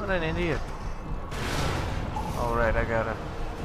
What an idiot. Alright, I got it.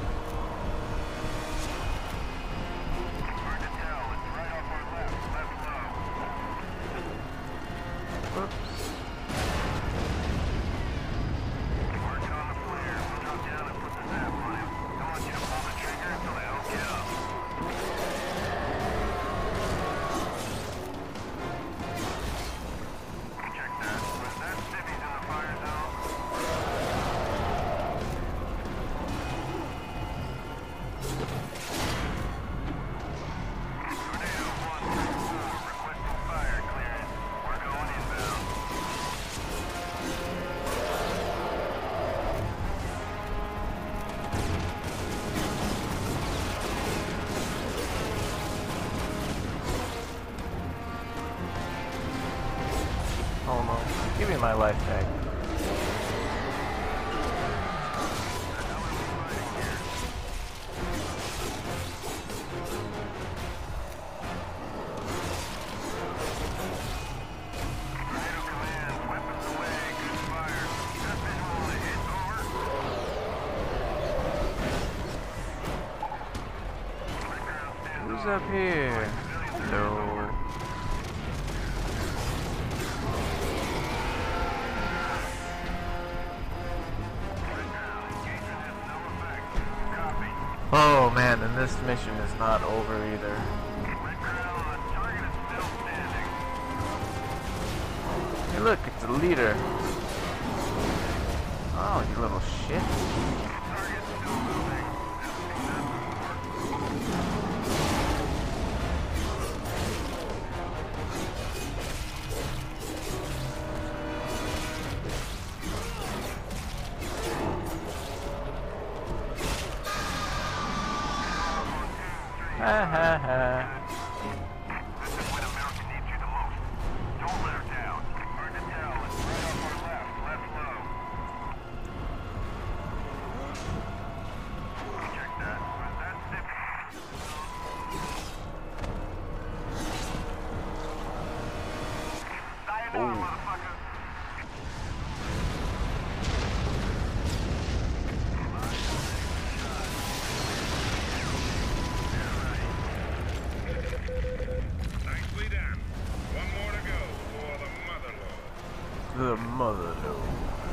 Oh no. Give me my life back. Who's up here? Hello. Oh man, and this mission is not over either. Hey look, it's the leader. Oh, you little shit. Ha ha ha. This is when America needs you the most. Don't let her down. Hard to tell. It's right off our left low. Check that. Was that Sayonara, motherfucker. Nicely done. One more to go for the Motherlode. The Motherlode.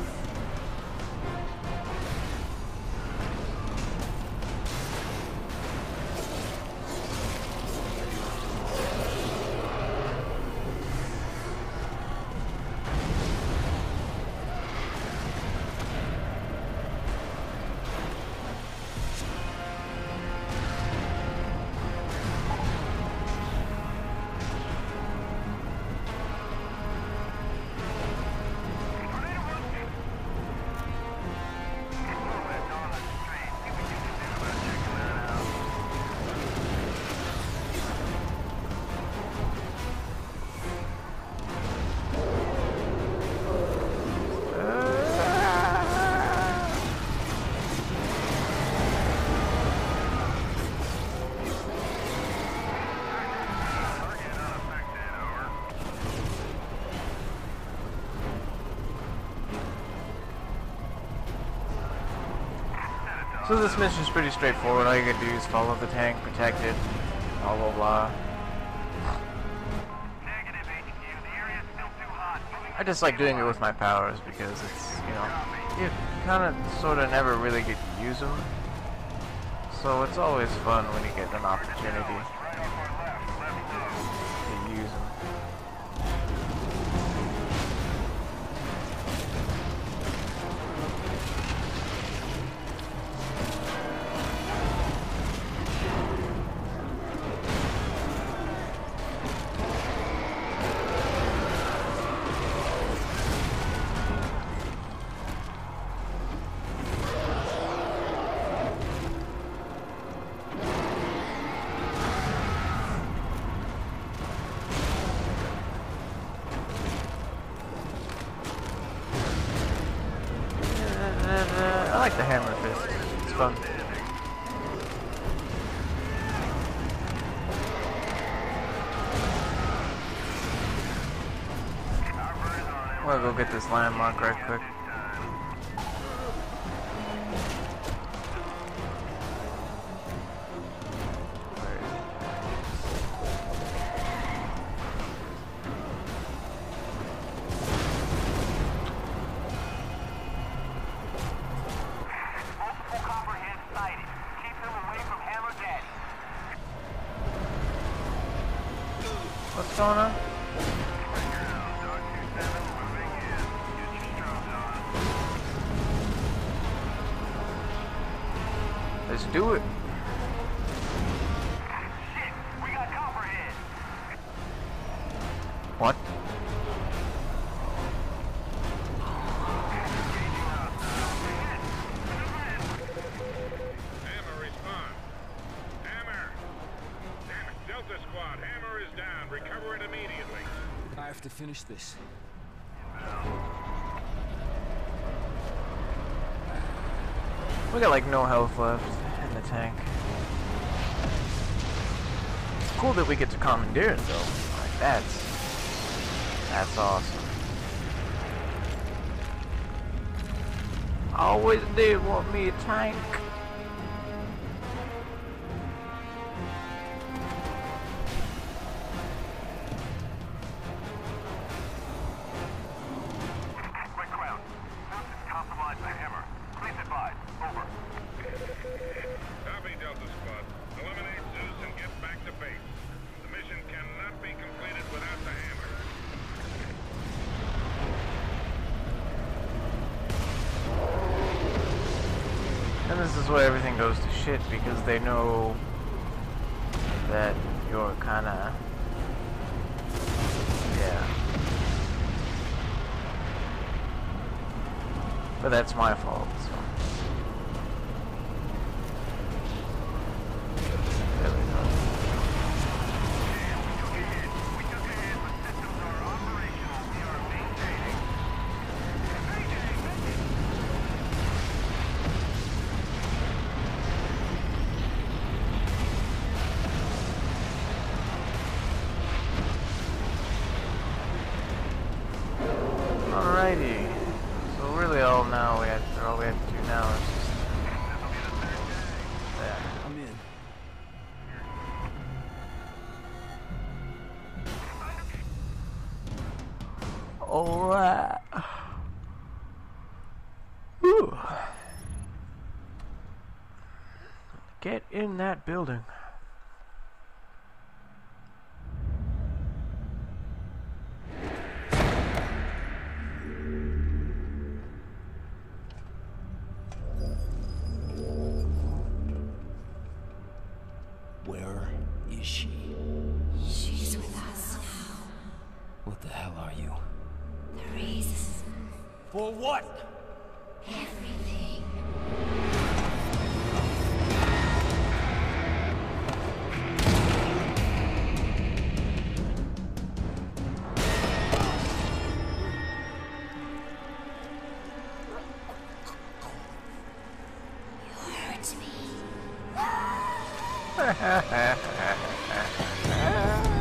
So this mission is pretty straightforward. All you gotta do is follow the tank, protect it, blah blah blah. Negative HQ. The area is still too hot. I just like doing it with my powers because it's, you know, you kind of sort of never really get to use them. So it's always fun when you get an opportunity to use them. I like the hammer fist. It's fun. I'm gonna go get this landmark right quick. going on? Let's do it. Shit, we got Copperhead. What? Hammer, respond. Hammer! Damn it, Delta Squad, Hammer is down. Recover it immediately. I have to finish this. We got like no health left in the tank. It's cool that we get to commandeer it though. Like that's awesome. I always did want me a tank. Quick ground. Zeus has compromised the Hammer. Please advise. Over. Copy, Delta Squad. Eliminate Zeus and get back to base. The mission cannot be completed without the Hammer. And this is where everything goes to shit because they know that you're kinda, yeah. But that's my fault, so. There we go. We took a hit, but systems are operational. We are maintaining. Alrighty. So really all we have to do now is just there. I'm in. Alright. Whew. Get in that building. Where is she? She's with us now. What the hell are you? The reason. For what? Everything. You hurt me.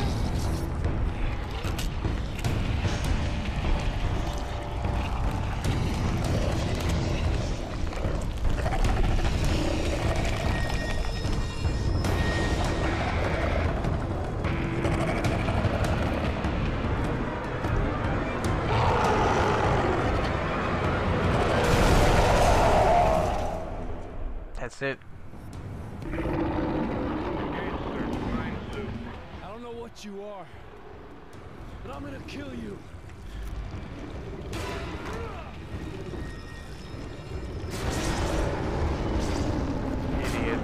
That's it. I don't know what you are, but I'm gonna kill you. Idiot.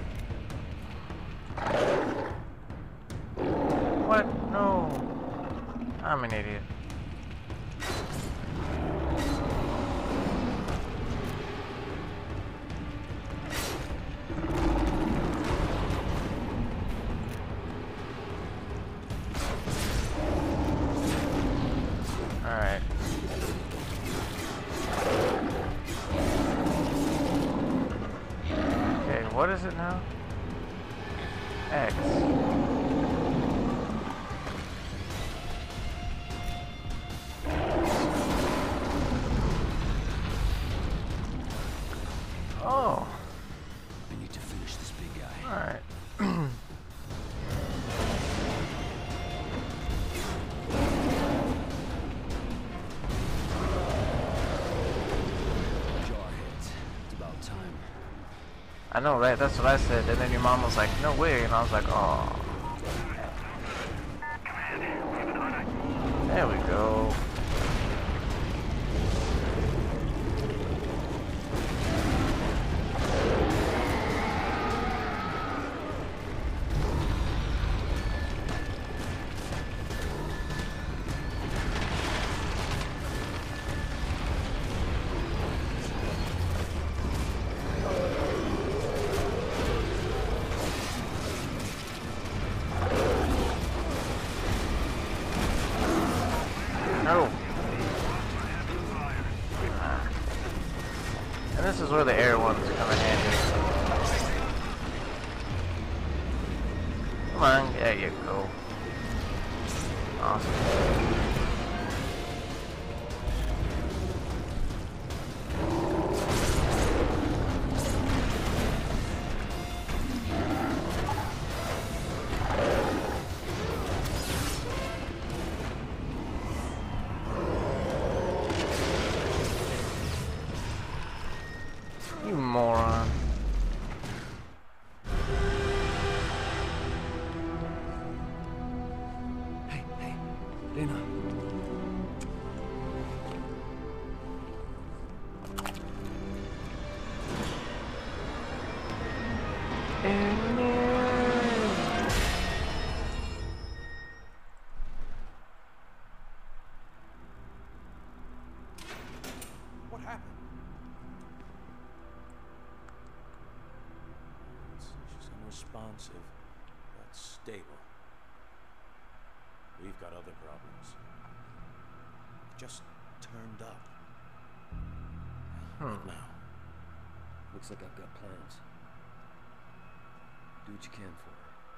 What? No. I'm an idiot. Alright. Okay, what is it now? X. Oh. I need to finish this big guy. Alright. Jarheads. It's about time. I know, right? That's what I said. And then your mom was like, no way. And I was like, oh. Command, There we go. No. And this is where the air ones come in handy. Come on, there you go. Awesome. You moron. Hey, Dana. What happened? She's unresponsive, but stable. We've got other problems. Just turned up. What now? Looks like I've got plans. Do what you can for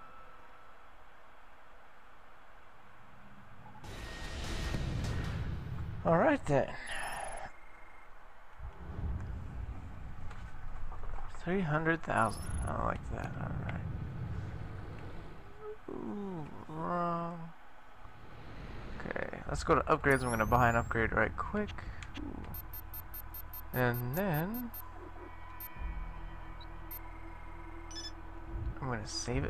her. Alright then. 300,000. I like that. Alright. Ooh, wrong. Okay, let's go to upgrades. I'm gonna buy an upgrade right quick. Ooh. And then I'm gonna save it.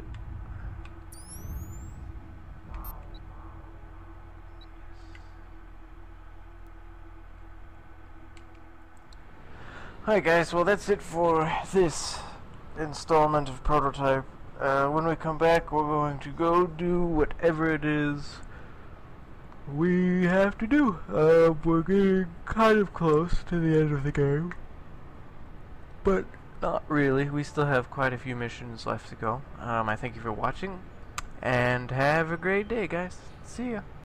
Alright guys, well that's it for this installment of Prototype. When we come back we're going to go do whatever it is we have to do. We're getting kind of close to the end of the game, but not really. We still have quite a few missions left to go. I thank you for watching, and have a great day guys. See ya.